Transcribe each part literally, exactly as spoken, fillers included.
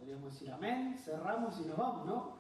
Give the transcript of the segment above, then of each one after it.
podríamos decir amén, cerramos y nos vamos, ¿no?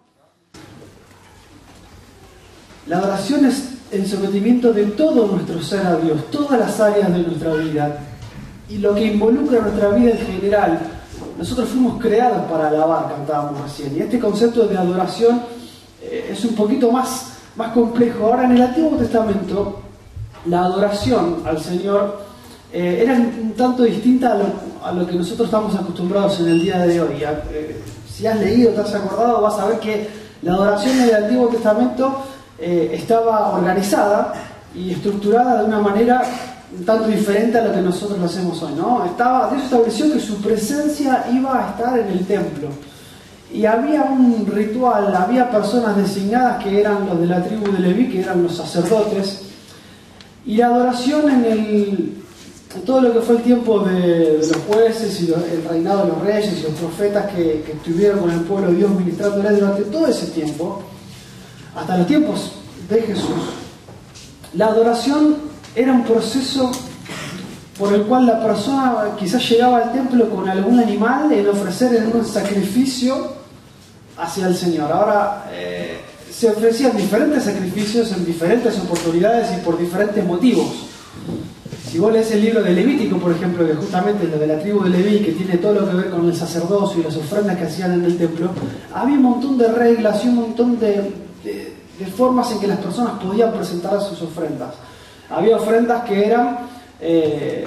La adoración es el sometimiento de todo nuestro ser a Dios, todas las áreas de nuestra vida y lo que involucra nuestra vida en general. Nosotros fuimos creados para alabar, cantábamos recién, y este concepto de adoración eh, es un poquito más, más complejo. Ahora, en el Antiguo Testamento, la adoración al Señor eh, era un tanto distinta a lo, a lo que nosotros estamos acostumbrados en el día de hoy. Eh, si has leído, te has acordado, vas a ver que la adoración en el Antiguo Testamento eh, estaba organizada y estructurada de una manera un tanto diferente a lo que nosotros lo hacemos hoy, ¿no? Estaba, Dios estableció que su presencia iba a estar en el templo. Y había un ritual, había personas designadas que eran los de la tribu de Leví, que eran los sacerdotes. Y la adoración en, el, en todo lo que fue el tiempo de, de los jueces y lo, el reinado de los reyes y los profetas que, que estuvieron con el pueblo de Dios ministrándole durante todo ese tiempo, hasta los tiempos de Jesús, la adoración era un proceso por el cual la persona quizás llegaba al templo con algún animal en ofrecer en un sacrificio hacia el Señor. Ahora, eh, se ofrecían diferentes sacrificios en diferentes oportunidades y por diferentes motivos. Si vos lees el libro de Levítico, por ejemplo, que justamente es lo de la tribu de Leví, que tiene todo lo que ver con el sacerdocio y las ofrendas que hacían en el templo, había un montón de reglas y un montón de, de, de formas en que las personas podían presentar sus ofrendas. Había ofrendas que eran eh,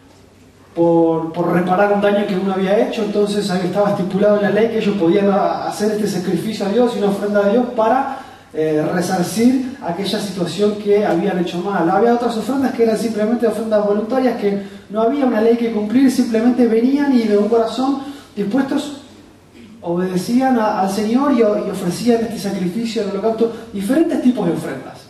por, por reparar un daño que uno había hecho, entonces ahí estaba estipulado en la ley que ellos podían hacer este sacrificio a Dios y una ofrenda a Dios para eh, resarcir aquella situación que habían hecho mal. Había otras ofrendas que eran simplemente ofrendas voluntarias, que no había una ley que cumplir, simplemente venían y de un corazón dispuestos obedecían a, al Señor y, y ofrecían este sacrificio, el holocausto, diferentes tipos de ofrendas.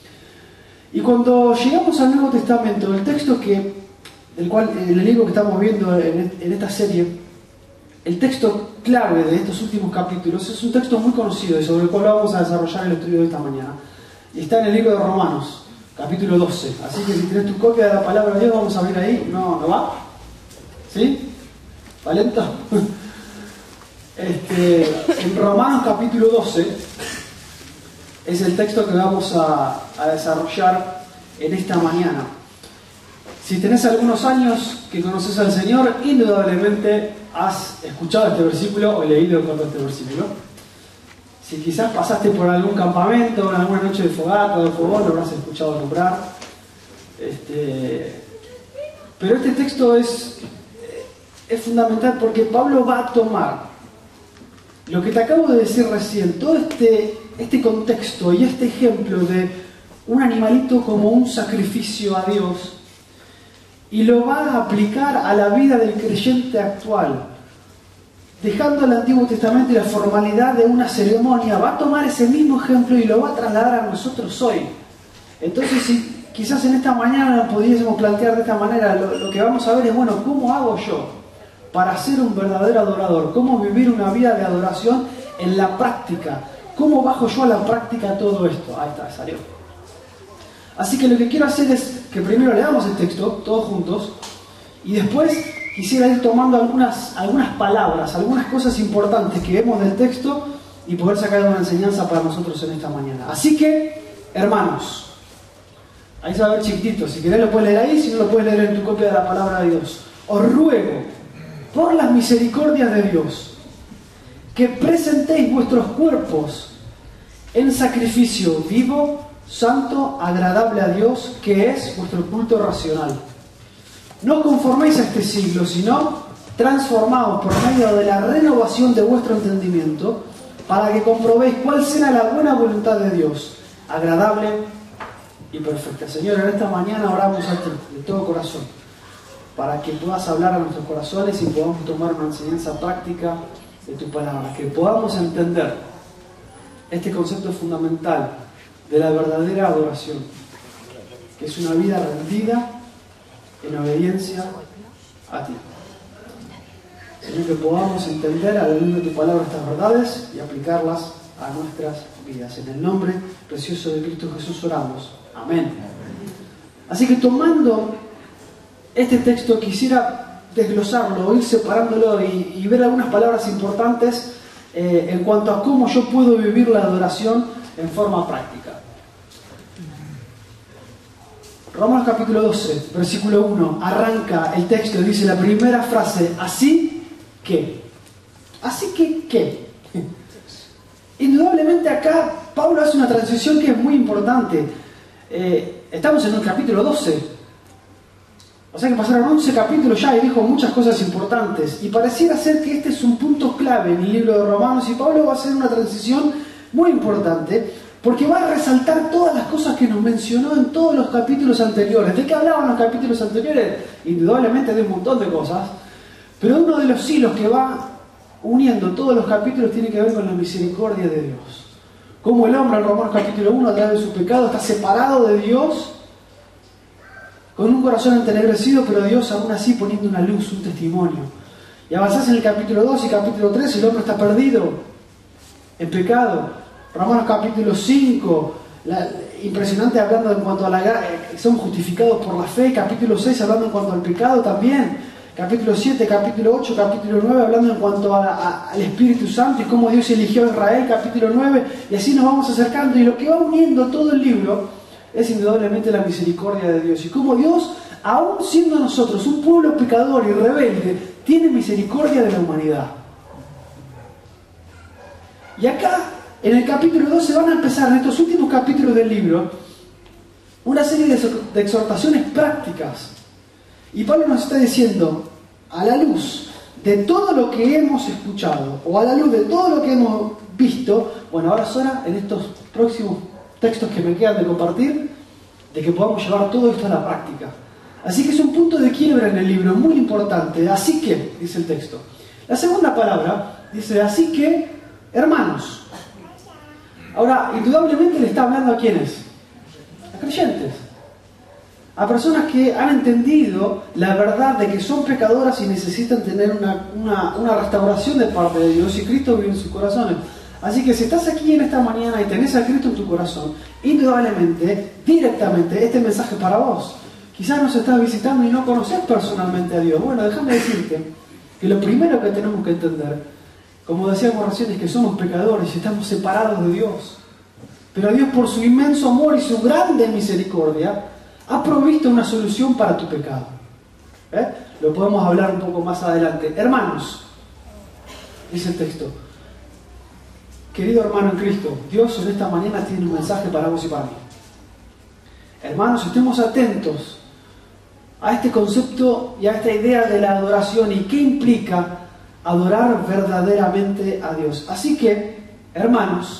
Y cuando llegamos al Nuevo Testamento, el texto que, del cual, el libro que estamos viendo en, en esta serie, el texto clave de estos últimos capítulos, es un texto muy conocido y sobre el cual vamos a desarrollar el estudio de esta mañana. Y está en el libro de Romanos, capítulo doce. Así que si tienes tu copia de la palabra de Dios, vamos a ver ahí. ¿No, no va? ¿Sí? ¿Va lento? Este, en Romanos capítulo doce es el texto que vamos a, a desarrollar en esta mañana. Si tenés algunos años que conoces al Señor, indudablemente has escuchado este versículo o leído con este versículo. Si quizás pasaste por algún campamento, en alguna noche de fogata o de fogón, lo habrás escuchado nombrar. Este, pero este texto es, es fundamental porque Pablo va a tomar lo que te acabo de decir recién, todo este, este contexto y este ejemplo de un animalito como un sacrificio a Dios, y lo va a aplicar a la vida del creyente actual, dejando el Antiguo Testamento y la formalidad de una ceremonia. Va a tomar ese mismo ejemplo y lo va a trasladar a nosotros hoy. Entonces, si quizás en esta mañana pudiésemos plantear de esta manera, lo, lo que vamos a ver es, bueno, ¿cómo hago yo para ser un verdadero adorador? ¿Cómo vivir una vida de adoración en la práctica? ¿Cómo bajo yo a la práctica todo esto? Ahí está, salió. Así que lo que quiero hacer es que primero leamos el texto, todos juntos, y después quisiera ir tomando algunas, algunas palabras, algunas cosas importantes que vemos del texto y poder sacar una enseñanza para nosotros en esta mañana. Así que, hermanos, ahí se va a ver chiquitito, si querés lo puedes leer ahí, si no lo puedes leer en tu copia de la palabra de Dios. Os ruego, por las misericordias de Dios, que presentéis vuestros cuerpos en sacrificio vivo, santo, agradable a Dios, que es vuestro culto racional. No conforméis a este siglo, sino transformaos por medio de la renovación de vuestro entendimiento, para que comprobéis cuál será la buena voluntad de Dios, agradable y perfecta. Señor, en esta mañana oramos a ti de todo corazón, para que puedas hablar a nuestros corazones y podamos tomar una enseñanza práctica de tu palabra, que podamos entender este concepto fundamental de la verdadera adoración, que es una vida rendida en obediencia a ti. Señor, que podamos entender a la luz de tu palabra estas verdades y aplicarlas a nuestras vidas. En el nombre precioso de Cristo Jesús oramos. Amén. Así que tomando este texto, quisiera desglosarlo, ir separándolo y, y ver algunas palabras importantes eh, en cuanto a cómo yo puedo vivir la adoración en forma práctica. Romanos capítulo doce, versículo uno, arranca el texto y dice la primera frase, así que. ¿Así que qué? Indudablemente acá Pablo hace una transición que es muy importante. Eh, estamos en el capítulo doce. O sea que pasaron once capítulos ya y dijo muchas cosas importantes. Y pareciera ser que este es un punto clave en el libro de Romanos y Pablo va a hacer una transición muy importante porque va a resaltar todas las cosas que nos mencionó en todos los capítulos anteriores. ¿De qué hablaban los capítulos anteriores? Indudablemente de un montón de cosas. Pero uno de los hilos que va uniendo todos los capítulos tiene que ver con la misericordia de Dios. Cómo el hombre en Romanos capítulo uno a través de su pecado está separado de Dios con un corazón entenebrecido, pero Dios aún así poniendo una luz, un testimonio. Y avanzás en el capítulo dos y capítulo tres, el hombre está perdido en pecado. Romanos capítulo cinco, la, impresionante hablando en cuanto a la eh, somos justificados por la fe. Capítulo seis hablando en cuanto al pecado también. Capítulo siete, capítulo ocho, capítulo nueve hablando en cuanto a, a, al Espíritu Santo y cómo Dios eligió a Israel. Capítulo nueve, y así nos vamos acercando. Y lo que va uniendo todo el libro es indudablemente la misericordia de Dios. Y cómo Dios, aún siendo nosotros un pueblo pecador y rebelde, tiene misericordia de la humanidad. Y acá, en el capítulo doce, van a empezar, en estos últimos capítulos del libro, una serie de, de exhortaciones prácticas. Y Pablo nos está diciendo, a la luz de todo lo que hemos escuchado, o a la luz de todo lo que hemos visto, bueno, ahora es hora, en estos próximos textos que me quedan de compartir, de que podamos llevar todo esto a la práctica. Así que es un punto de quiebra en el libro, muy importante. Así que, dice el texto. La segunda palabra dice, así que, hermanos. Ahora, indudablemente le está hablando a quiénes? A creyentes. A personas que han entendido la verdad de que son pecadoras y necesitan tener una, una, una restauración de parte de Dios, y Cristo vive en sus corazones. Así que si estás aquí en esta mañana y tenés a Cristo en tu corazón, indudablemente, directamente, este mensaje es para vos. Quizás nos estás visitando y no conoces personalmente a Dios. Bueno, déjame decirte que lo primero que tenemos que entender, como decíamos recién, es que somos pecadores y estamos separados de Dios. Pero Dios, por su inmenso amor y su grande misericordia, ha provisto una solución para tu pecado. ¿Eh? Lo podemos hablar un poco más adelante. Hermanos, dice el texto, querido hermano en Cristo, Dios en esta mañana tiene un mensaje para vos y para mí. Hermanos, estemos atentos a este concepto y a esta idea de la adoración y qué implica adorar verdaderamente a Dios. Así que, hermanos,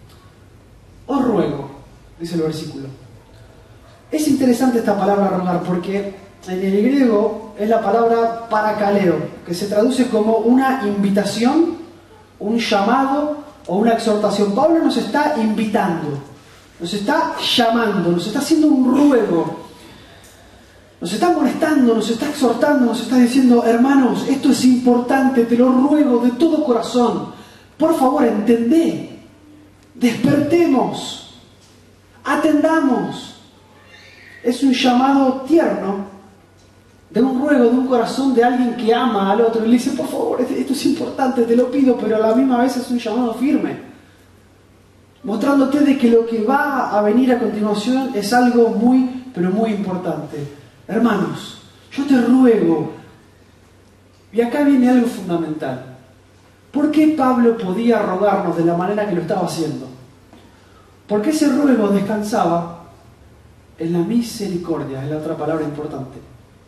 os ruego, dice el versículo. Es interesante esta palabra rogar porque en el griego es la palabra parakaleo, que se traduce como una invitación, un llamado o una exhortación. Pablo nos está invitando, nos está llamando, nos está haciendo un ruego, nos está molestando, nos está exhortando, nos está diciendo, hermanos, esto es importante, te lo ruego de todo corazón, por favor entendé, despertemos, atendamos. Es un llamado tierno de un ruego, de un corazón de alguien que ama al otro y le dice, por favor, esto es importante, te lo pido, pero a la misma vez es un llamado firme, mostrándote de que lo que va a venir a continuación es algo muy, pero muy importante. Hermanos, yo te ruego, y acá viene algo fundamental. ¿Por qué Pablo podía rogarnos de la manera que lo estaba haciendo? Porque ese ruego descansaba en la misericordia, es la otra palabra importante.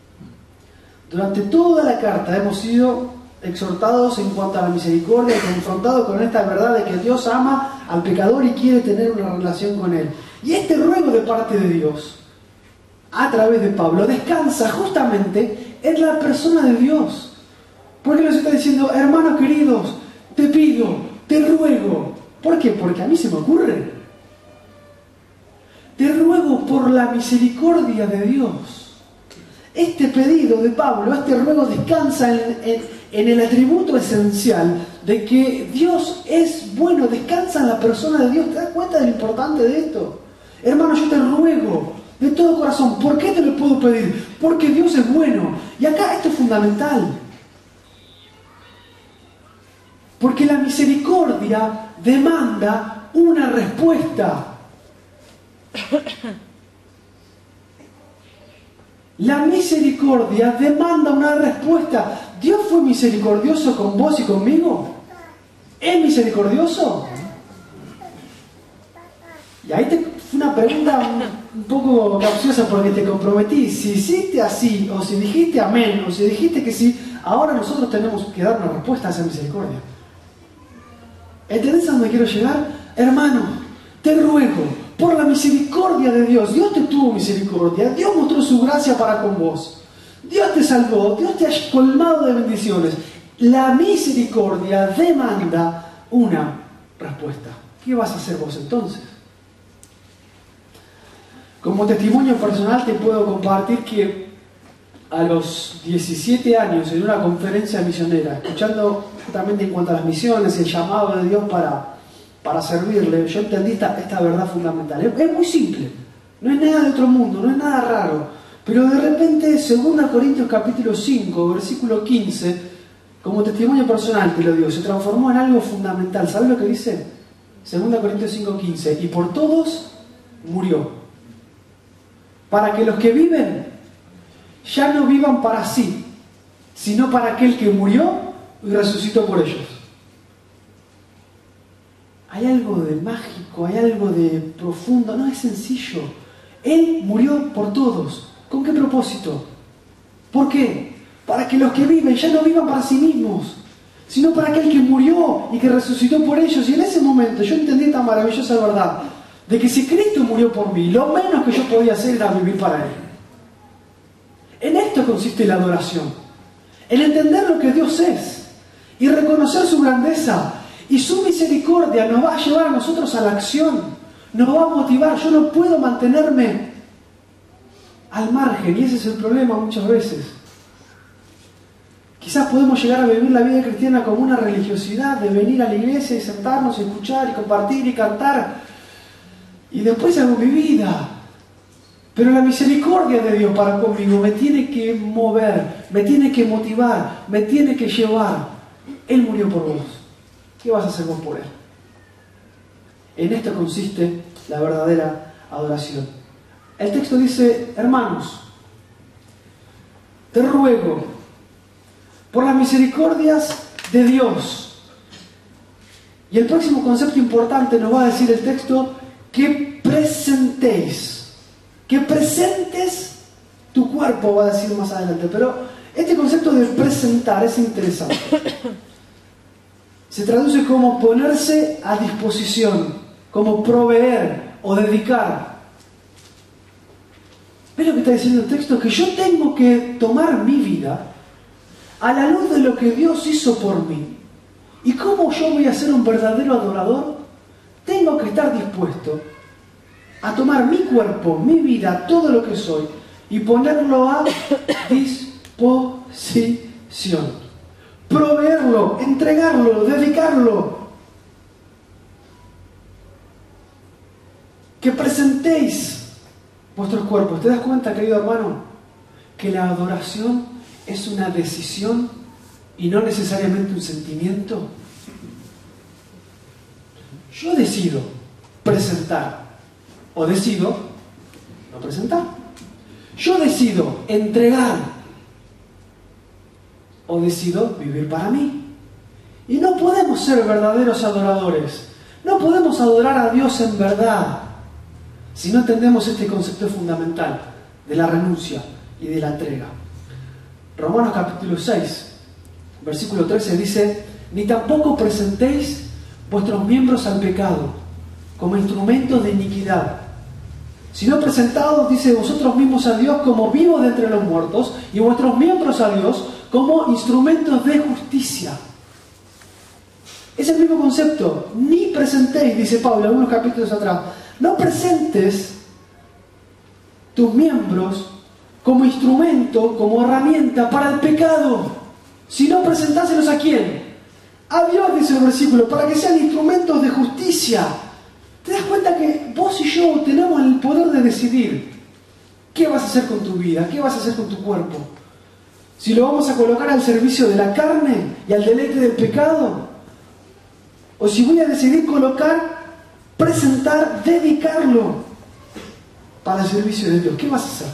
Durante toda la carta hemos sido exhortados en cuanto a la misericordia y confrontados con esta verdad de que Dios ama al pecador y quiere tener una relación con él. Y este ruego de parte de Dios, a través de Pablo, descansa justamente en la persona de Dios. Porque nos está diciendo, hermanos queridos, te pido, te ruego. ¿Por qué? Porque a mí se me ocurre. Te ruego por la misericordia de Dios. Este pedido de Pablo, este ruego descansa en, en, en el atributo esencial de que Dios es bueno, descansa en la persona de Dios. ¿Te das cuenta de lo importante de esto? Hermano, yo te ruego de todo corazón. ¿Por qué te lo puedo pedir? Porque Dios es bueno. Y acá esto es fundamental. Porque la misericordia demanda una respuesta. La misericordia demanda una respuesta. ¿Dios fue misericordioso con vos y conmigo? ¿Es misericordioso? Y ahí te, fue una pregunta un, un poco capciosa porque te comprometí. Si hiciste así, o si dijiste amén, o si dijiste que sí, ahora nosotros tenemos que dar una respuesta a esa misericordia. ¿Entendés a dónde quiero llegar? Hermano, te ruego, por la misericordia de Dios, Dios te tuvo misericordia, Dios mostró su gracia para con vos, Dios te salvó, Dios te ha colmado de bendiciones. La misericordia demanda una respuesta. ¿Qué vas a hacer vos entonces? Como testimonio personal te puedo compartir que a los diecisiete años, en una conferencia misionera, escuchando justamente en cuanto a las misiones, el llamado de Dios para, para servirle, yo entendí esta, esta verdad fundamental. Es, es muy simple, no es nada de otro mundo, no es nada raro, pero de repente, según Corintios capítulo cinco, versículo quince, como testimonio personal te lo digo, se transformó en algo fundamental. ¿Sabes lo que dice? según Corintios cinco quince, y por todos murió, para que los que viven ya no vivan para sí, sino para aquel que murió y resucitó por ellos. Hay algo de mágico, hay algo de profundo, no es sencillo. Él murió por todos. ¿Con qué propósito? ¿Por qué? Para que los que viven ya no vivan para sí mismos, sino para aquel que murió y que resucitó por ellos. Y en ese momento yo entendí esta maravillosa verdad, de que si Cristo murió por mí, lo menos que yo podía hacer era vivir para Él. En esto consiste la adoración, en entender lo que Dios es y reconocer su grandeza, y su misericordia nos va a llevar a nosotros a la acción, nos va a motivar. Yo no puedo mantenerme al margen, y ese es el problema muchas veces. Quizás podemos llegar a vivir la vida cristiana como una religiosidad, de venir a la iglesia y sentarnos, y escuchar y compartir y cantar, y después hago mi vida. Pero la misericordia de Dios para conmigo me tiene que mover, me tiene que motivar, me tiene que llevar. Él murió por vos. ¿Qué vas a hacer vos por Él? En esto consiste la verdadera adoración. El texto dice: hermanos, te ruego, por las misericordias de Dios. Y el próximo concepto importante nos va a decir el texto, que presentéis, que presentes tu cuerpo, va a decir más adelante. Pero este concepto de presentar es interesante. Se traduce como ponerse a disposición, como proveer o dedicar. ¿Ves lo que está diciendo el texto? Que yo tengo que tomar mi vida a la luz de lo que Dios hizo por mí. ¿Y cómo yo voy a ser un verdadero adorador? Tengo que estar dispuesto a tomar mi cuerpo, mi vida, todo lo que soy, y ponerlo a disposición. Proveerlo, entregarlo, dedicarlo. Que presentéis vuestros cuerpos. ¿Te das cuenta, querido hermano, que la adoración es una decisión y no necesariamente un sentimiento? Yo decido presentar o decido no presentar. Yo decido entregar o decido vivir para mí. Y no podemos ser verdaderos adoradores, no podemos adorar a Dios en verdad si no entendemos este concepto fundamental de la renuncia y de la entrega. Romanos capítulo seis, versículo trece dice: ni tampoco presentéis vuestros miembros al pecado como instrumentos de iniquidad, sino presentados, dice, vosotros mismos a Dios como vivos de entre los muertos, y vuestros miembros a Dios como instrumentos de justicia. Es el mismo concepto. Ni presentéis, dice Pablo algunos capítulos atrás, no presentes tus miembros como instrumento, como herramienta para el pecado, sino presentáselos ¿a quién? A Dios, dice el versículo, para que sean instrumentos de justicia. ¿Te das cuenta que vos y yo tenemos el poder de decidir ¿Qué vas a hacer con tu vida? ¿Qué vas a hacer con tu cuerpo? Si lo vamos a colocar al servicio de la carne y al deleite del pecado, o si voy a decidir colocar, presentar, dedicarlo para el servicio de Dios, ¿qué vas a hacer?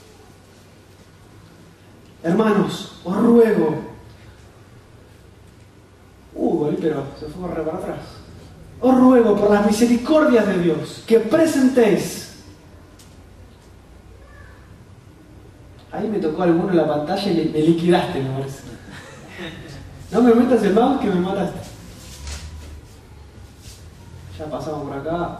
Hermanos, os ruego, uh, pero se fue a re para atrás. Os ruego por las misericordias de Dios que presentéis. Ahí me tocó alguno en la pantalla y me liquidaste, me parece. No me metas el mouse que me mataste. Ya pasamos por acá.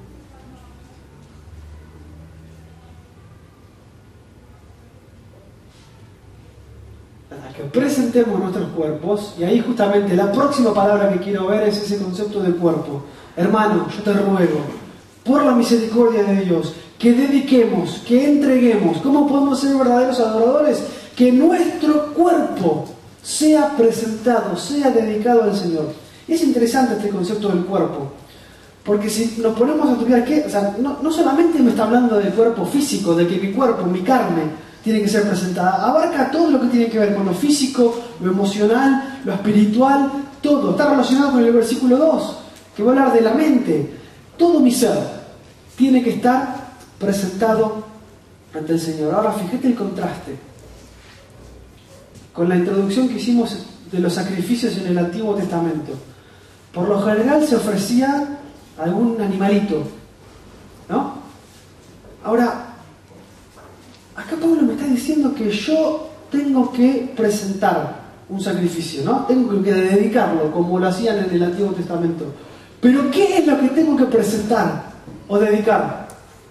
Que presentemos nuestros cuerpos, y ahí justamente la próxima palabra que quiero ver es ese concepto de cuerpo. Hermano, yo te ruego, por la misericordia de Dios, que dediquemos, que entreguemos. ¿Cómo podemos ser verdaderos adoradores? Que nuestro cuerpo sea presentado, sea dedicado al Señor. Y es interesante este concepto del cuerpo, porque si nos ponemos a estudiar, ¿qué? O sea, no, no solamente me está hablando del cuerpo físico, de que mi cuerpo, mi carne, tiene que ser presentada. Abarca todo lo que tiene que ver con lo físico, lo emocional, lo espiritual, todo. Está relacionado con el versículo dos, que va a hablar de la mente. Todo mi ser tiene que estar presentado ante el Señor. Ahora, fíjate el contraste con la introducción que hicimos de los sacrificios en el Antiguo Testamento. Por lo general se ofrecía algún animalito, ¿no? Ahora, acá Pablo me está diciendo que yo tengo que presentar un sacrificio, ¿no? Tengo que dedicarlo, como lo hacían en el Antiguo Testamento. Pero ¿qué es lo que tengo que presentar o dedicar?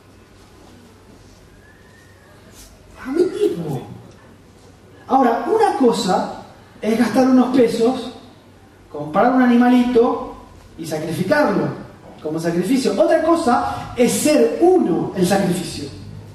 A mí mismo. Ahora, una cosa es gastar unos pesos, comprar un animalito y sacrificarlo como sacrificio. Otra cosa es ser uno el sacrificio.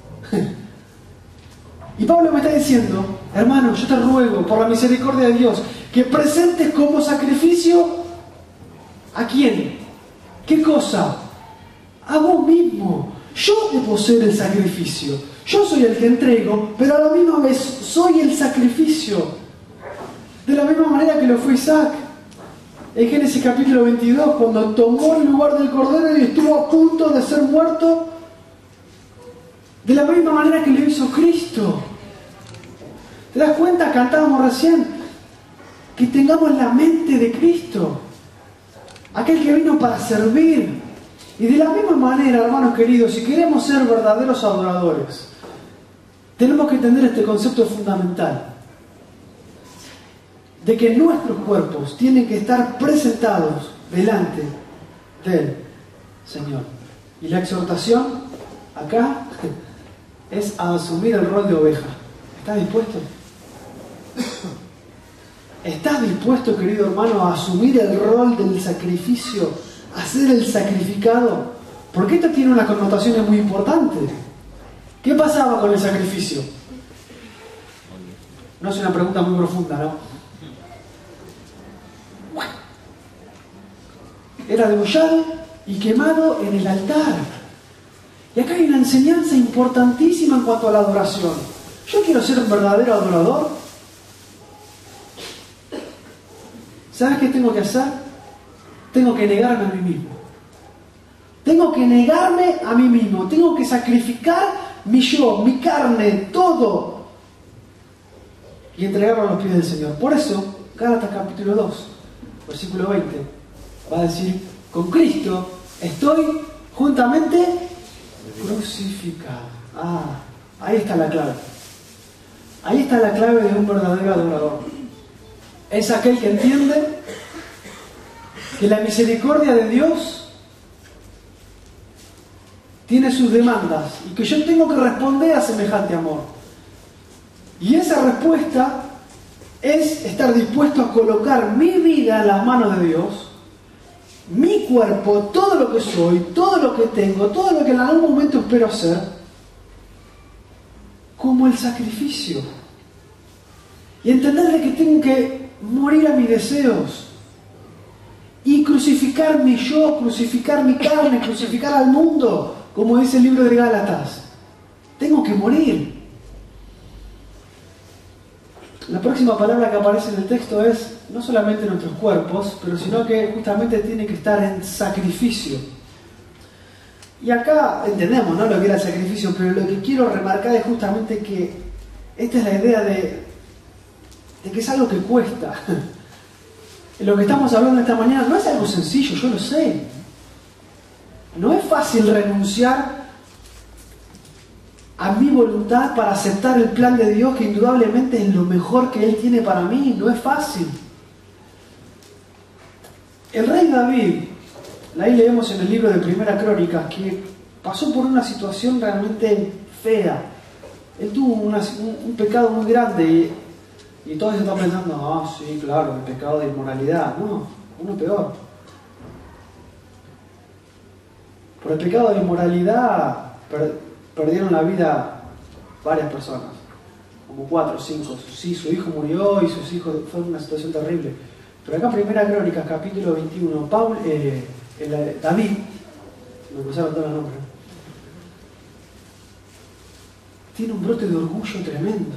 Y Pablo me está diciendo, hermano, yo te ruego por la misericordia de Dios que presentes como sacrificio ¿a quién? ¿Qué cosa? A vos mismo. Yo debo ser el sacrificio. Yo soy el que entrego, pero a la misma vez soy el sacrificio. De la misma manera que lo fue Isaac. En Génesis capítulo veintidós, cuando tomó el lugar del cordero y estuvo a punto de ser muerto, de la misma manera que lo hizo Cristo. ¿Te das cuenta? Cantábamos recién que tengamos la mente de Cristo, aquel que vino para servir. Y de la misma manera, hermanos queridos, si queremos ser verdaderos adoradores, tenemos que entender este concepto fundamental de que nuestros cuerpos tienen que estar presentados delante del Señor. Y la exhortación acá es a asumir el rol de oveja. ¿Estás dispuesto? ¿Estás dispuesto, querido hermano, a asumir el rol del sacrificio, a ser el sacrificado? Porque esto tiene unas connotaciones muy importantes. ¿Qué pasaba con el sacrificio? No es una pregunta muy profunda, ¿no? Era degollado y quemado en el altar. Y acá hay una enseñanza importantísima en cuanto a la adoración. Yo quiero ser un verdadero adorador. ¿Sabes qué tengo que hacer? Tengo que negarme a mí mismo. Tengo que negarme a mí mismo. Tengo que sacrificar mi yo, mi carne, todo. Y entregarlo a los pies del Señor. Por eso, Gálatas capítulo dos, versículo veinte, va a decir, con Cristo estoy juntamente crucificado. Ah, ahí está la clave. Ahí está la clave de un verdadero adorador. Es aquel que entiende que la misericordia de Dios tiene sus demandas y que yo tengo que responder a semejante amor. Y esa respuesta es estar dispuesto a colocar mi vida en las manos de Dios, mi cuerpo, todo lo que soy, todo lo que tengo, todo lo que en algún momento espero hacer, como el sacrificio. Y entender que tengo que morir a mis deseos y crucificar mi yo, crucificar mi carne, crucificar al mundo, como dice el libro de Gálatas. Tengo que morir. La próxima palabra que aparece en el texto es no solamente nuestros cuerpos, pero sino que justamente tiene que estar en sacrificio. Y acá entendemos, ¿no?, lo que era el sacrificio, pero lo que quiero remarcar es justamente que esta es la idea de, de que es algo que cuesta. Lo que estamos hablando esta mañana no es algo sencillo, yo lo sé. No es fácil renunciar a mi voluntad para aceptar el plan de Dios, que indudablemente es lo mejor que Él tiene para mí. No es fácil. El rey David, ahí leemos en el libro de Primera Crónicas, que pasó por una situación realmente fea. Él tuvo una, un, un pecado muy grande y, y todos están pensando, ah, sí, claro, el pecado de inmoralidad. No, uno peor. Por el pecado de inmoralidad per, perdieron la vida varias personas, como cuatro o cinco. Sí, su hijo murió y sus hijos, fue una situación terrible. Pero acá en Primera Crónicas, capítulo veintiuno, Paul, eh, el, David, me cruzaron todos los nombres, tiene un brote de orgullo tremendo.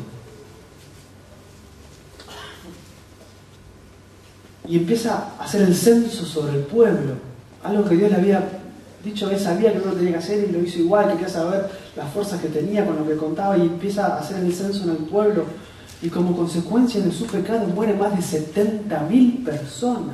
Y empieza a hacer el censo sobre el pueblo, algo que Dios le había dicho. Él sabía que no lo tenía que hacer y lo hizo igual, quería saber las fuerzas que tenía con lo que contaba, y empieza a hacer el censo en el pueblo, y como consecuencia de su pecado mueren más de setenta mil personas.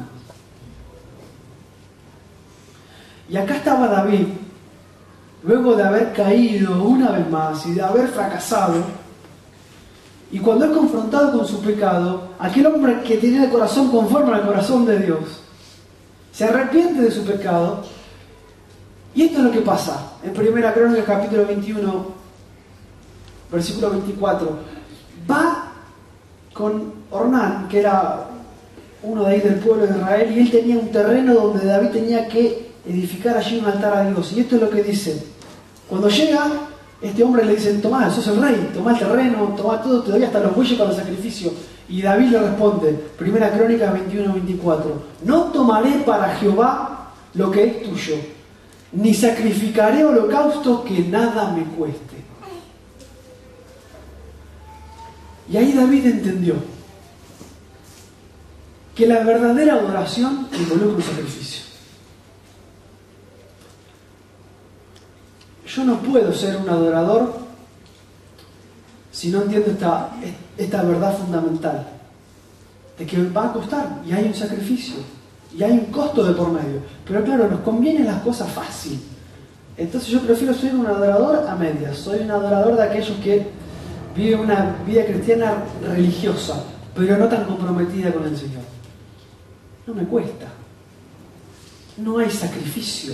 Y acá estaba David, luego de haber caído una vez más y de haber fracasado, y cuando es confrontado con su pecado, aquel hombre que tenía el corazón conforme al corazón de Dios, se arrepiente de su pecado. Y esto es lo que pasa en Primera Crónicas, capítulo veintiuno, versículo veinticuatro. Va con Ornán, que era uno de ahí del pueblo de Israel, y él tenía un terreno donde David tenía que edificar allí un altar a Dios. Y esto es lo que dice. Cuando llega, este hombre le dice, tomá, sos el rey, tomá el terreno, tomá todo, te doy hasta los bueyes para el sacrificio. Y David le responde, Primera Crónicas veintiuno, veinticuatro, no tomaré para Jehová lo que es tuyo, ni sacrificaré holocaustos que nada me cueste. Y ahí David entendió que la verdadera adoración involucra un sacrificio. Yo no puedo ser un adorador si no entiendo esta, esta verdad fundamental, de que va a costar, y hay un sacrificio, y hay un costo de por medio. Pero claro, nos convienen las cosas fácil. Entonces yo prefiero ser un adorador a medias. Soy un adorador de aquellos que viven una vida cristiana religiosa, pero no tan comprometida con el Señor. No me cuesta. No hay sacrificio.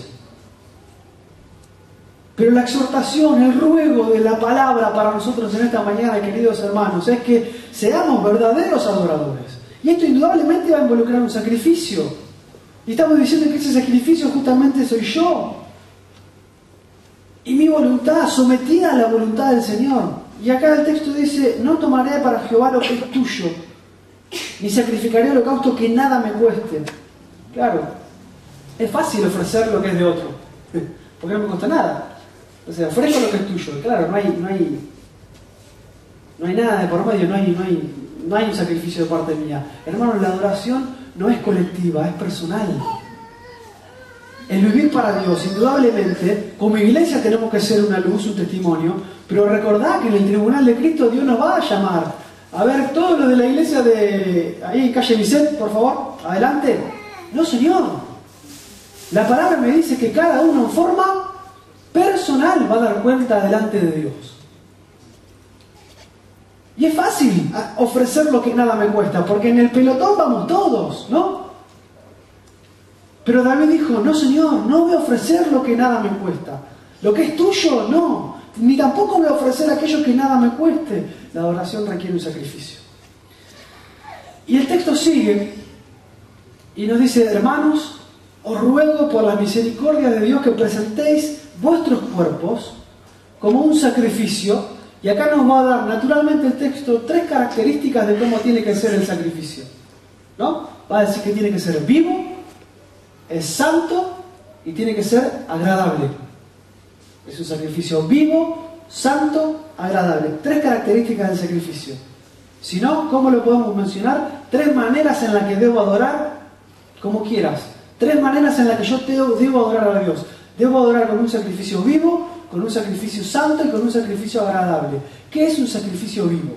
Pero la exhortación, el ruego de la palabra para nosotros en esta mañana, queridos hermanos, es que seamos verdaderos adoradores. Y esto indudablemente va a involucrar un sacrificio. Y estamos diciendo que ese sacrificio justamente soy yo. Y mi voluntad sometida a la voluntad del Señor. Y acá el texto dice, no tomaré para Jehová lo que es tuyo, ni sacrificaré holocausto que nada me cueste. Claro, es fácil ofrecer lo que es de otro, porque no me cuesta nada. O sea, ofrezco lo que es tuyo. Claro, no hay, no hay, no hay nada de por medio, no hay, no hay, no hay un sacrificio de parte mía. Hermanos, la adoración no es colectiva, es personal. El vivir para Dios, indudablemente, como iglesia tenemos que ser una luz, un testimonio, pero recordad que en el tribunal de Cristo Dios nos va a llamar. A ver, todos los de la iglesia de ahí en calle Vicente, por favor, adelante. No, Señor. La palabra me dice que cada uno en forma personal va a dar cuenta delante de Dios. Y es fácil ofrecer lo que nada me cuesta, porque en el pelotón vamos todos, ¿no? Pero David dijo, no, Señor, no voy a ofrecer lo que nada me cuesta. Lo que es tuyo, no. Ni tampoco voy a ofrecer aquello que nada me cueste. La adoración requiere un sacrificio. Y el texto sigue y nos dice, hermanos, os ruego por la misericordia de Dios que presentéis vuestros cuerpos como un sacrificio. Y acá nos va a dar naturalmente el texto tres características de cómo tiene que ser el sacrificio, ¿no? Va a decir que tiene que ser vivo, es santo y tiene que ser agradable. Es un sacrificio vivo, santo, agradable. Tres características del sacrificio. Si no, ¿cómo lo podemos mencionar? Tres maneras en las que debo adorar como quieras. Tres maneras en las que yo debo, debo adorar a Dios. Debo adorar con un sacrificio vivo, con un sacrificio santo y con un sacrificio agradable. ¿Qué es un sacrificio vivo?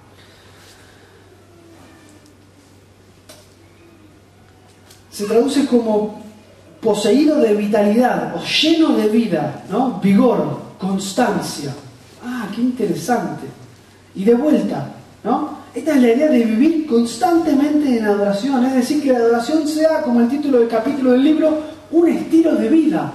Se traduce como poseído de vitalidad o lleno de vida, ¿no? Vigor, constancia. Ah, qué interesante. Y de vuelta, ¿no? Esta es la idea de vivir constantemente en adoración, es decir, que la adoración sea, como el título del capítulo del libro, un estilo de vida.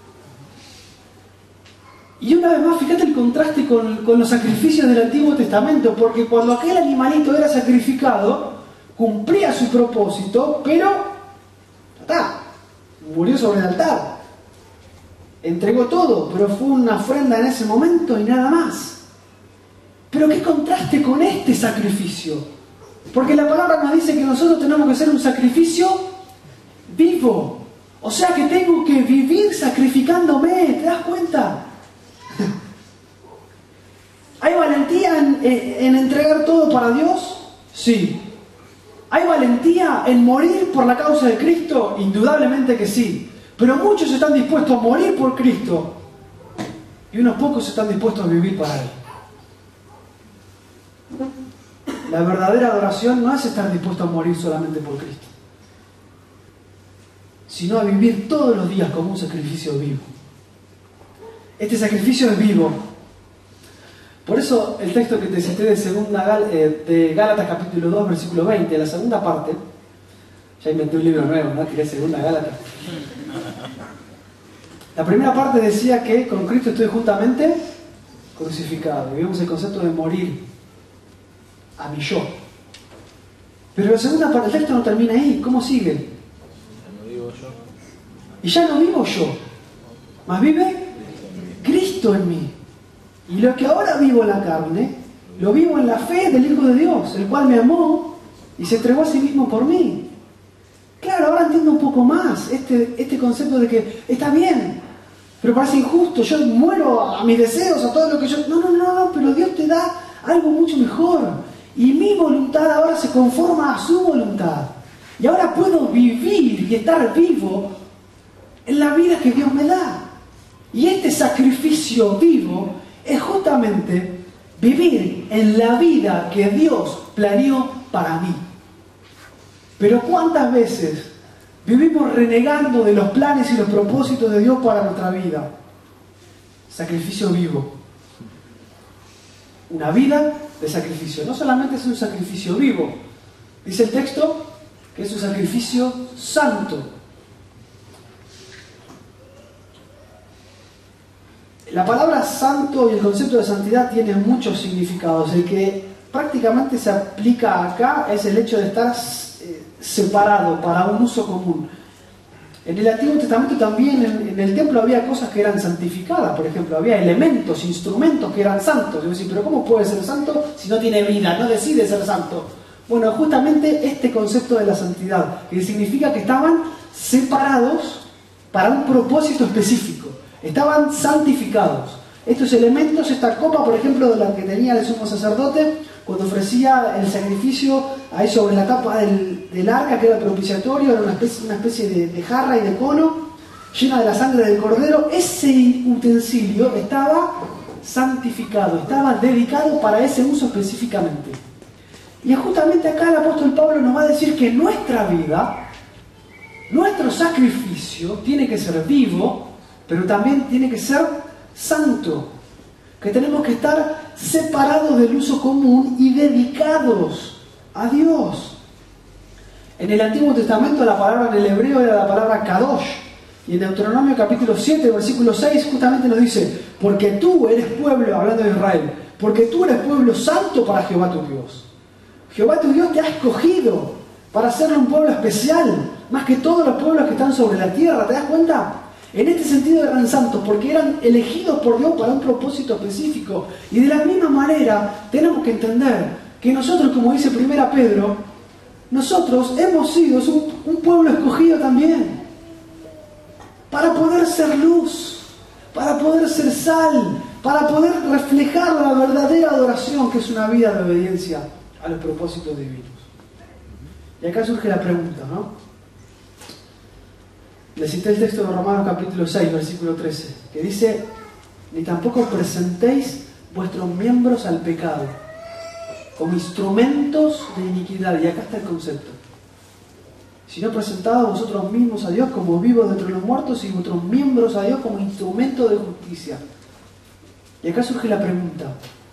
Y una vez más, fíjate el contraste con, con los sacrificios del Antiguo Testamento, porque cuando aquel animalito era sacrificado, cumplía su propósito, pero ¡tatá! Murió sobre el altar. Entregó todo, pero fue una ofrenda en ese momento y nada más. Pero qué contraste con este sacrificio. Porque la palabra nos dice que nosotros tenemos que hacer un sacrificio vivo. O sea que tengo que vivir sacrificándome. ¿Te das cuenta? ¿Hay valentía en, en entregar todo para Dios? Sí. ¿Hay valentía en morir por la causa de Cristo? Indudablemente que sí. Pero muchos están dispuestos a morir por Cristo y unos pocos están dispuestos a vivir para Él. La verdadera adoración no es estar dispuesto a morir solamente por Cristo, sino a vivir todos los días como un sacrificio vivo. Este sacrificio es vivo. Por eso el texto que te cité de, segunda, de Gálatas capítulo dos, versículo veinte, la segunda parte, ya inventé un libro nuevo, ¿no? Que es segunda Gálatas. La primera parte decía que con Cristo estoy juntamente crucificado. Vivimos el concepto de morir a mi yo. Pero la segunda parte del texto no termina ahí. ¿Cómo sigue? Ya no vivo yo. Y ya no vivo yo, más vive Cristo en mí. Y lo que ahora vivo en la carne, lo vivo en la fe del Hijo de Dios, el cual me amó y se entregó a sí mismo por mí. Claro, ahora entiendo un poco más este, este concepto de que está bien, pero parece injusto, yo muero a mis deseos, a todo lo que yo... No, no, no, no, pero Dios te da algo mucho mejor. Y mi voluntad ahora se conforma a su voluntad. Y ahora puedo vivir y estar vivo en la vida que Dios me da. Y este sacrificio vivo es justamente vivir en la vida que Dios planeó para mí. Pero ¿cuántas veces vivimos renegando de los planes y los propósitos de Dios para nuestra vida? Sacrificio vivo. Una vida de sacrificio. No solamente es un sacrificio vivo, dice el texto que es un sacrificio santo. La palabra santo y el concepto de santidad tienen muchos significados. El que prácticamente se aplica acá es el hecho de estar eh, separado para un uso común. En el Antiguo Testamento también en, en el templo había cosas que eran santificadas. Por ejemplo, había elementos, instrumentos que eran santos. Yo decía, pero ¿cómo puede ser santo si no tiene vida, no decide ser santo? Bueno, justamente este concepto de la santidad, que significa que estaban separados para un propósito específico. Estaban santificados. Estos elementos, esta copa, por ejemplo, de la que tenía el sumo sacerdote, cuando ofrecía el sacrificio ahí sobre la tapa del, del arca, que era el propiciatorio, era una especie, una especie de, de jarra y de cono, llena de la sangre del cordero. Ese utensilio estaba santificado, estaba dedicado para ese uso específicamente. Y justamente acá el apóstol Pablo nos va a decir que nuestra vida, nuestro sacrificio, tiene que ser vivo, pero también tiene que ser santo, que tenemos que estar separados del uso común y dedicados a Dios. En el Antiguo Testamento la palabra en el hebreo era la palabra kadosh, y en Deuteronomio capítulo siete, versículo seis, justamente nos dice, porque tú eres pueblo, hablando de Israel, porque tú eres pueblo santo para Jehová tu Dios. Jehová tu Dios te ha escogido para hacerle un pueblo especial, más que todos los pueblos que están sobre la tierra. ¿Te das cuenta? En este sentido eran santos porque eran elegidos por Dios para un propósito específico. Y de la misma manera tenemos que entender que nosotros, como dice primera Pedro, nosotros hemos sido un, un pueblo escogido también para poder ser luz, para poder ser sal, para poder reflejar la verdadera adoración, que es una vida de obediencia a los propósitos divinos. Y acá surge la pregunta, ¿no? Le cité el texto de Romanos capítulo seis, versículo trece, que dice: ni tampoco presentéis vuestros miembros al pecado como instrumentos de iniquidad. Y acá está el concepto: sino presentados vosotros mismos a Dios como vivos de entre los muertos y vuestros miembros a Dios como instrumentos de justicia. Y acá surge la pregunta: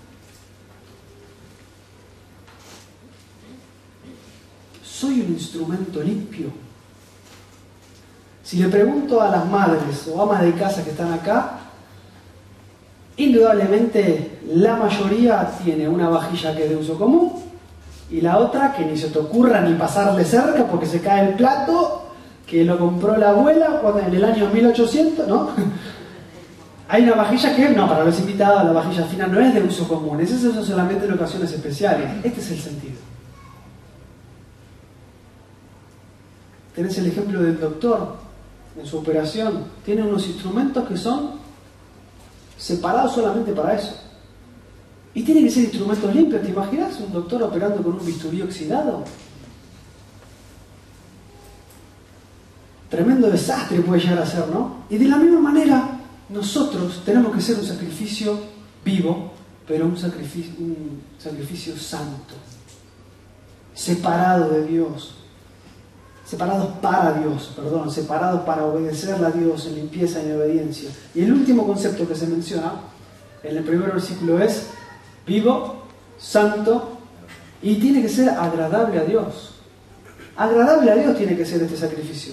¿soy un instrumento limpio? Si le pregunto a las madres o amas de casa que están acá, indudablemente la mayoría tiene una vajilla que es de uso común y la otra que ni se te ocurra ni pasarle cerca porque se cae el plato que lo compró la abuela cuando en el año mil ochocientos, ¿no? Hay una vajilla que, no, para los invitados, la vajilla fina no es de uso común, es eso solamente en ocasiones especiales. Este es el sentido. Tenés el ejemplo del doctor en su operación. Tiene unos instrumentos que son separados solamente para eso. Y tienen que ser instrumentos limpios. ¿Te imaginas un doctor operando con un bisturí oxidado? Tremendo desastre puede llegar a ser, ¿no? Y de la misma manera, nosotros tenemos que ser un sacrificio vivo, pero un sacrificio, un sacrificio santo, separado de Dios, separados para Dios, perdón, separados para obedecerle a Dios en limpieza y en obediencia. Y el último concepto que se menciona en el primer versículo es vivo, santo, y tiene que ser agradable a Dios. Agradable a Dios tiene que ser este sacrificio.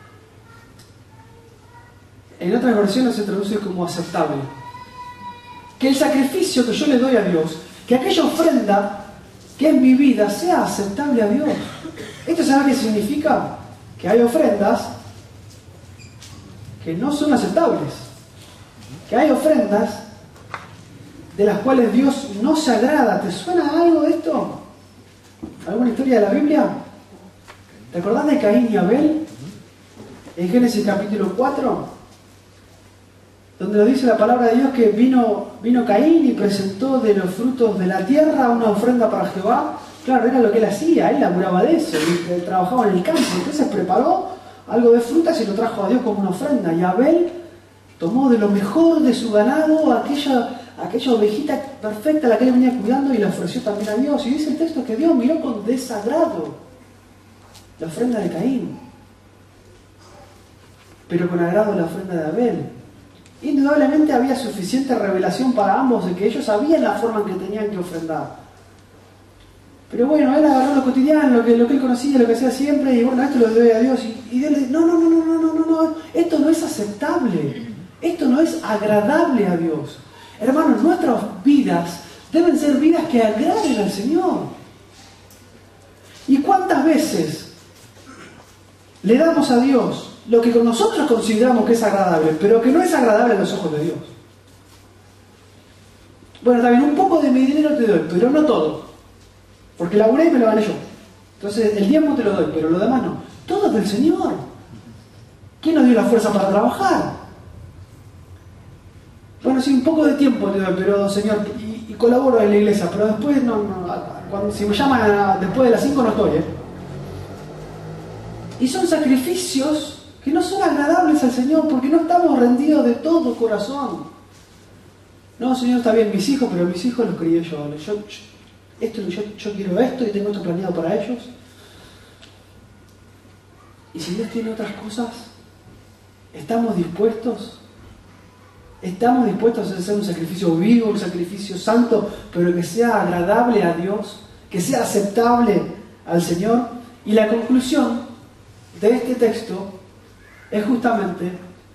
En otras versiones se traduce como aceptable. Que el sacrificio que yo le doy a Dios, que aquella ofrenda que en mi vida sea aceptable a Dios. ¿Esto sabe qué significa? Que hay ofrendas que no son aceptables. Que hay ofrendas de las cuales Dios no se agrada. ¿Te suena algo de esto? ¿Alguna historia de la Biblia? ¿Te acordás de Caín y Abel? En Génesis capítulo cuatro, donde nos dice la palabra de Dios que vino, vino Caín y presentó de los frutos de la tierra una ofrenda para Jehová. Claro, era lo que él hacía, él laburaba de eso, él trabajaba en el campo, entonces preparó algo de frutas y lo trajo a Dios como una ofrenda. Y Abel tomó de lo mejor de su ganado aquella, aquella ovejita perfecta a la que él venía cuidando y la ofreció también a Dios. Y dice el texto que Dios miró con desagrado la ofrenda de Caín, pero con agrado la ofrenda de Abel. Indudablemente había suficiente revelación para ambos de que ellos sabían la forma en que tenían que ofrendar. Pero bueno, él agarró lo cotidiano, lo que, lo que él conocía, lo que hacía siempre, y bueno, esto lo doy a Dios. Y, y Dios le dice, no, no, no, no, no, no, no, no, esto no es aceptable, esto no es agradable a Dios. Hermanos, nuestras vidas deben ser vidas que agraden al Señor. ¿Y cuántas veces le damos a Dios lo que nosotros consideramos que es agradable, pero que no es agradable a los ojos de Dios? Bueno, también un poco de mi dinero te doy, pero no todo. Porque laburé y me lo gané yo. Entonces el diezmo te lo doy, pero lo demás no. Todo es del Señor. ¿Quién nos dio la fuerza para trabajar? Bueno, sí, un poco de tiempo te doy, pero Señor, y, y colaboro en la iglesia, pero después no, no cuando, si me llaman a, después de las cinco no estoy, ¿eh? Y son sacrificios que no son agradables al Señor, porque no estamos rendidos de todo corazón. No, Señor, está bien, mis hijos, pero mis hijos los crié yo. yo, yo Esto, yo, yo quiero esto y tengo esto planeado para ellos. Y si Dios tiene otras cosas, ¿estamos dispuestos? ¿Estamos dispuestos a hacer un sacrificio vivo, un sacrificio santo, pero que sea agradable a Dios, que sea aceptable al Señor? Y la conclusión de este texto es justamente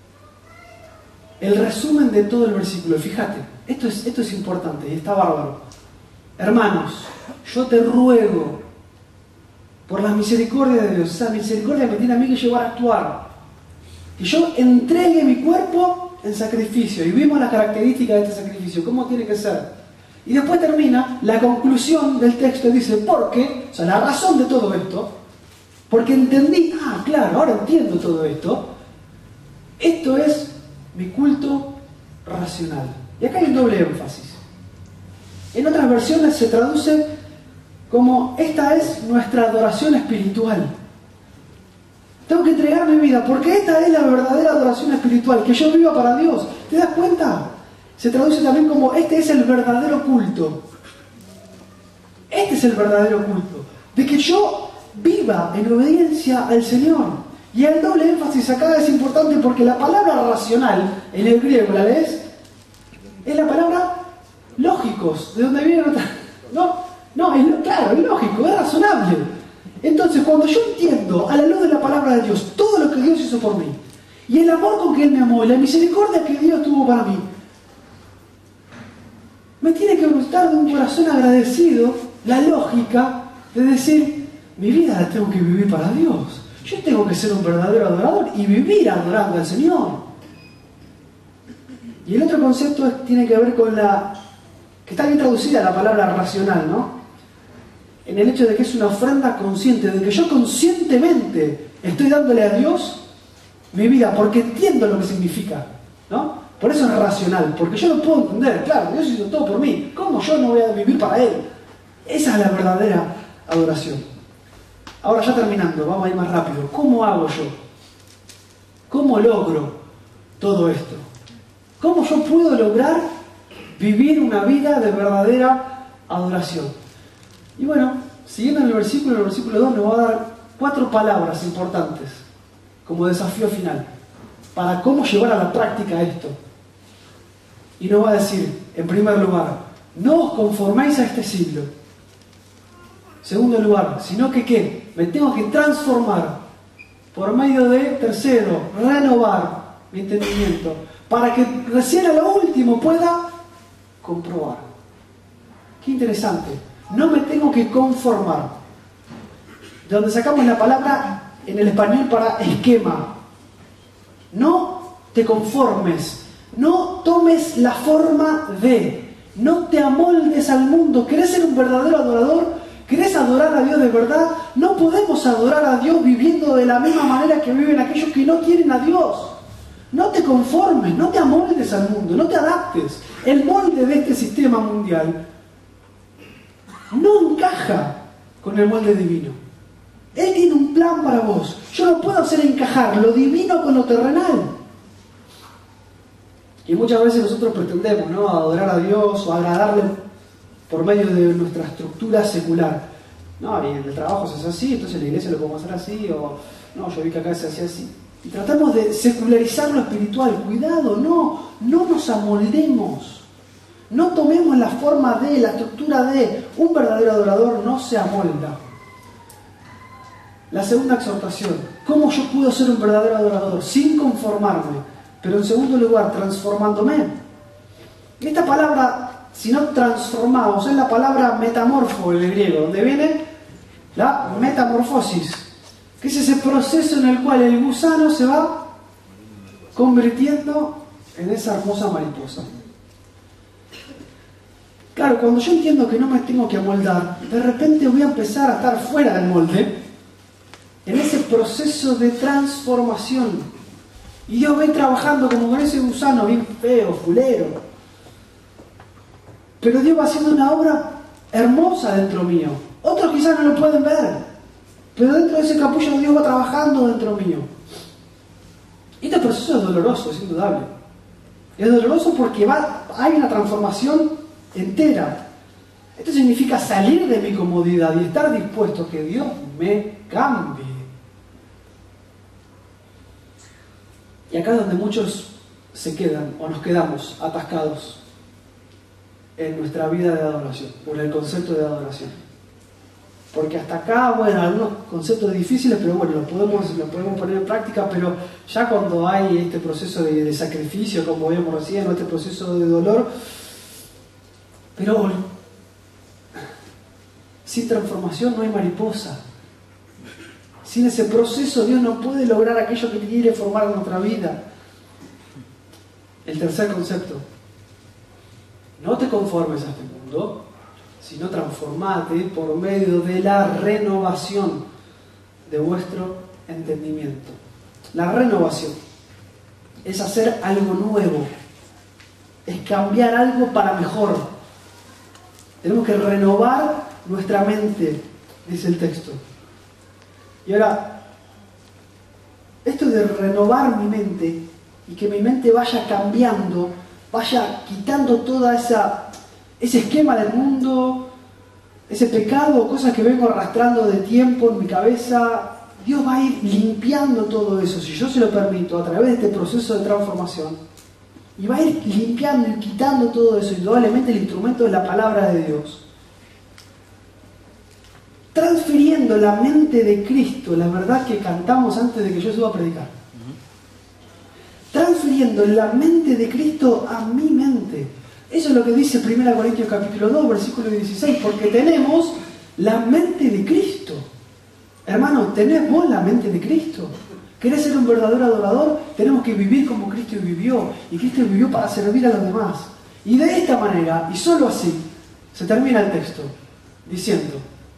el resumen de todo el versículo. Fíjate, esto es, esto es importante y está bárbaro. Hermanos, yo te ruego, por la misericordia de Dios, esa misericordia me tiene a mí que llevar a actuar, que yo entregue mi cuerpo en sacrificio. Y vimos las características de este sacrificio, cómo tiene que ser. Y después termina la conclusión del texto y dice, porque, o sea, la razón de todo esto, porque entendí, ah, claro, ahora entiendo todo esto, esto es mi culto racional. Y acá hay un doble énfasis. En otras versiones se traduce como esta es nuestra adoración espiritual. Tengo que entregar mi vida porque esta es la verdadera adoración espiritual, que yo viva para Dios. ¿Te das cuenta? Se traduce también como este es el verdadero culto. Este es el verdadero culto. De que yo viva en obediencia al Señor. Y el doble énfasis acá es importante porque la palabra racional, en el griego, ¿la lees? Es la palabra lógicos, de donde viene otra. No, no, es, claro, es lógico, es razonable. Entonces, cuando yo entiendo a la luz de la palabra de Dios todo lo que Dios hizo por mí, y el amor con que Él me amó, y la misericordia que Dios tuvo para mí, me tiene que brotar de un corazón agradecido la lógica de decir, mi vida la tengo que vivir para Dios. Yo tengo que ser un verdadero adorador y vivir adorando al Señor. Y el otro concepto es, tiene que ver con la... que está bien traducida la palabra racional, ¿no? En el hecho de que es una ofrenda consciente, de que yo conscientemente estoy dándole a Dios mi vida, porque entiendo lo que significa, ¿no? Por eso es racional, porque yo lo puedo entender, claro, Dios hizo todo por mí, ¿cómo yo no voy a vivir para Él? Esa es la verdadera adoración. Ahora ya terminando, vamos a ir más rápido. ¿Cómo hago yo? ¿Cómo logro todo esto? ¿Cómo yo puedo lograr vivir una vida de verdadera adoración? Y bueno, siguiendo en el versículo, el versículo dos nos va a dar cuatro palabras importantes como desafío final para cómo llevar a la práctica esto. Y nos va a decir, en primer lugar, no os conforméis a este siglo. Segundo lugar, sino que ¿qué? Me tengo que transformar por medio de, tercero, renovar mi entendimiento, para que recién a lo último pueda comprobar. Qué interesante. No me tengo que conformar. De donde sacamos la palabra en el español para esquema. No te conformes. No tomes la forma de. No te amoldes al mundo. ¿Querés ser un verdadero adorador? ¿Querés adorar a Dios de verdad? No podemos adorar a Dios viviendo de la misma manera que viven aquellos que no quieren a Dios. No te conformes, no te amoldes al mundo, no te adaptes. El molde de este sistema mundial no encaja con el molde divino. Él tiene un plan para vos. Yo no puedo hacer encajar lo divino con lo terrenal. Y muchas veces nosotros pretendemos, ¿no?, adorar a Dios o agradarle por medio de nuestra estructura secular. No, y en el trabajo se hace así, entonces en la iglesia lo podemos hacer así, o no, yo vi que acá se hacía así. Y tratamos de secularizar lo espiritual. Cuidado, no, no nos amoldemos. No tomemos la forma de, la estructura de. Un verdadero adorador no se amolda. La segunda exhortación. ¿Cómo yo puedo ser un verdadero adorador? Sin conformarme. Pero en segundo lugar, transformándome. Esta palabra, si no transformamos, es la palabra metamorfo en el griego, donde viene la metamorfosis, que es ese proceso en el cual el gusano se va convirtiendo en esa hermosa mariposa. Claro, cuando yo entiendo que no me tengo que amoldar, de repente voy a empezar a estar fuera del molde, en ese proceso de transformación. Y Dios va a ir trabajando como con ese gusano bien feo, fulero. Pero Dios va haciendo una obra hermosa dentro mío. Otros quizás no lo pueden ver, pero dentro de ese capullo Dios va trabajando dentro mío. Y este proceso es doloroso, es indudable. Es doloroso porque va, hay una transformación entera. Esto significa salir de mi comodidad y estar dispuesto a que Dios me cambie. Y acá es donde muchos se quedan o nos quedamos atascados en nuestra vida de adoración, por el concepto de adoración. Porque hasta acá, bueno, algunos conceptos difíciles, pero bueno, los podemos, los podemos poner en práctica, pero ya cuando hay este proceso de, de sacrificio, como vimos recién, o este proceso de dolor, pero sin transformación no hay mariposa. Sin ese proceso Dios no puede lograr aquello que quiere formar en nuestra vida. El tercer concepto. No te conformes a este mundo, sino transformate por medio de la renovación de vuestro entendimiento. La renovación es hacer algo nuevo. es cambiar algo para mejor. Tenemos que renovar nuestra mente, dice el texto. Y ahora, esto de renovar mi mente y que mi mente vaya cambiando, vaya quitando toda esa ese esquema del mundo, ese pecado, cosas que vengo arrastrando de tiempo en mi cabeza, Dios va a ir limpiando todo eso, si yo se lo permito, a través de este proceso de transformación. Y va a ir limpiando y quitando todo eso, indudablemente el instrumento de la palabra de Dios. Transfiriendo la mente de Cristo, la verdad que cantamos antes de que yo suba a predicar. Transfiriendo la mente de Cristo a mi mente. Eso es lo que dice primera Corintios capítulo dos, versículo dieciséis, porque tenemos la mente de Cristo. Hermano, ¿tenés vos la mente de Cristo? ¿Querés ser un verdadero adorador? Tenemos que vivir como Cristo vivió. Y Cristo vivió para servir a los demás. Y de esta manera, y solo así, se termina el texto, diciendo: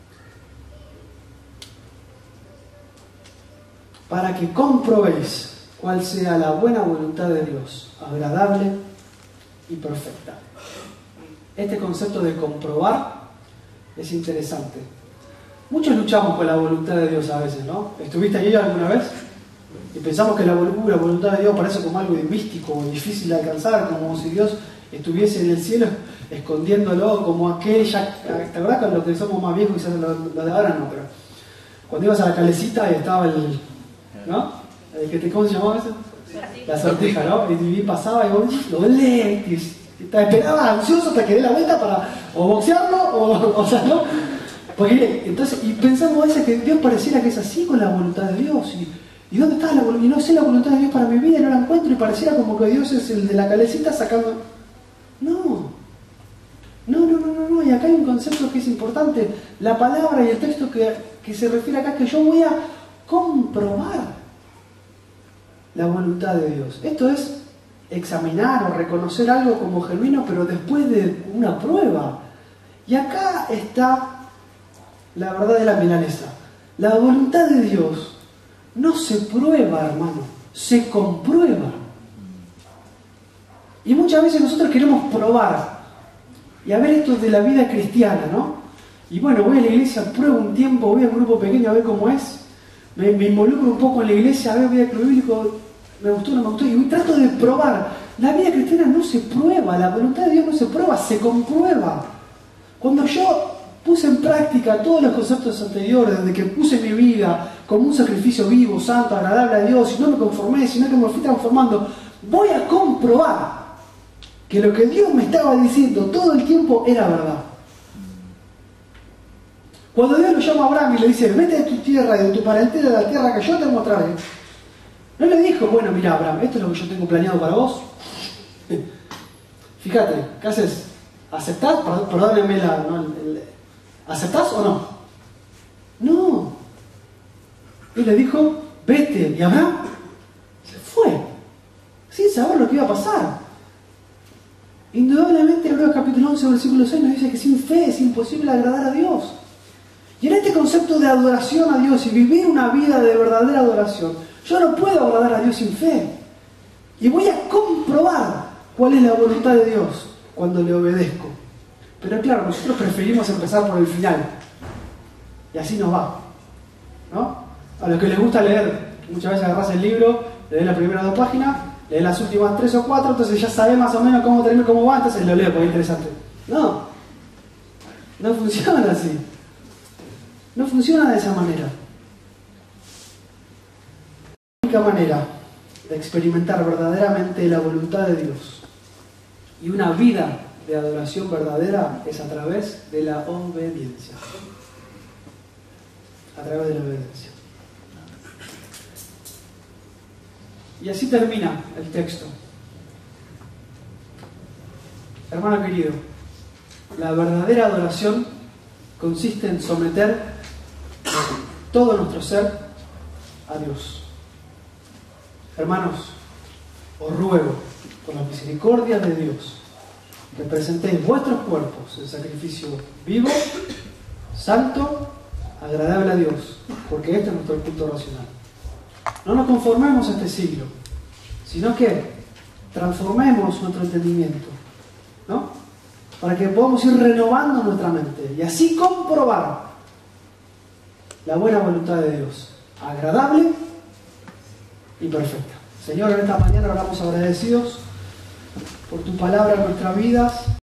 para que comprobéis cuál sea la buena voluntad de Dios, agradable y perfecta. Este concepto de comprobar es interesante. Muchos luchamos con la voluntad de Dios a veces, ¿no? ¿Estuviste ahí alguna vez? Y pensamos que la, la voluntad de Dios parece como algo místico, difícil de alcanzar, como si Dios estuviese en el cielo escondiéndolo, como aquella... ¿Te acuerdas con los que somos más viejos y los lo de ahora no? Pero cuando ibas a la calecita y estaba el... ¿no? El que te, ¿cómo se llamaba eso? La sortija, ¿no? Y pasaba y vos lo lees, te esperaba ansioso hasta que dé la vuelta para o boxearlo o, o sea, ¿no? Porque entonces, y pensamos a veces que Dios pareciera que es así con la voluntad de Dios. Y, ¿y dónde está la voluntad? Y no sé la voluntad de Dios para mi vida y no la encuentro y pareciera como que Dios es el de la calecita sacando... No. No, no, no, no, no. Y acá hay un concepto que es importante. La palabra y el texto que, que se refiere acá es que yo voy a comprobar la voluntad de Dios. Esto es examinar o reconocer algo como genuino, pero después de una prueba. Y acá está la verdad de la milanesa. La voluntad de Dios no se prueba, hermano, se comprueba. Y muchas veces nosotros queremos probar. Y a ver esto de la vida cristiana, ¿no? Y bueno, voy a la iglesia, pruebo un tiempo, voy a un grupo pequeño a ver cómo es. Me, me involucro un poco en la iglesia, a ver, voy a club bíblico, me gustó, no me gustó, y trato de probar. La vida cristiana no se prueba, la voluntad de Dios no se prueba, se comprueba. Cuando yo puse en práctica todos los conceptos anteriores, desde que puse mi vida como un sacrificio vivo, santo, agradable a Dios, y no me conformé, sino que me fui transformando, voy a comprobar que lo que Dios me estaba diciendo todo el tiempo era verdad. Cuando Dios lo llama a Abraham y le dice: vete de tu tierra y de tu parentela a la tierra que yo te mostraré, no le dijo: bueno, mira, Abraham, esto es lo que yo tengo planeado para vos. Fíjate, ¿qué haces? ¿Aceptás? Perdónenme la... ¿no? El, ¿aceptás o no? No. Él le dijo: vete. Y Abraham se fue, sin saber lo que iba a pasar. Indudablemente, Hebreos capítulo once, versículo seis nos dice que sin fe es imposible agradar a Dios. Y en este concepto de adoración a Dios y vivir una vida de verdadera adoración, yo no puedo agradar a Dios sin fe. Y voy a comprobar cuál es la voluntad de Dios cuando le obedezco. Pero claro, nosotros preferimos empezar por el final. Y así nos va, ¿no? A los que les gusta leer, muchas veces agarrás el libro, lees las primeras dos páginas, lees las últimas tres o cuatro, entonces ya sabes más o menos cómo termina, cómo va, entonces lo leo porque es interesante. No, no funciona así. No funciona de esa manera. La única manera de experimentar verdaderamente la voluntad de Dios y una vida de adoración verdadera es a través de la obediencia. A través de la obediencia. Y así termina el texto. Hermano querido, la verdadera adoración consiste en someter todo nuestro ser a Dios. Hermanos, os ruego, por la misericordia de Dios, que presentéis vuestros cuerpos en sacrificio vivo, santo, agradable a Dios, porque este es nuestro culto racional. No nos conformemos a este siglo, sino que transformemos nuestro entendimiento, ¿no? Para que podamos ir renovando nuestra mente y así comprobar la buena voluntad de Dios, agradable y perfecta. Señor, en esta mañana oramos agradecidos por tu palabra en nuestras vidas.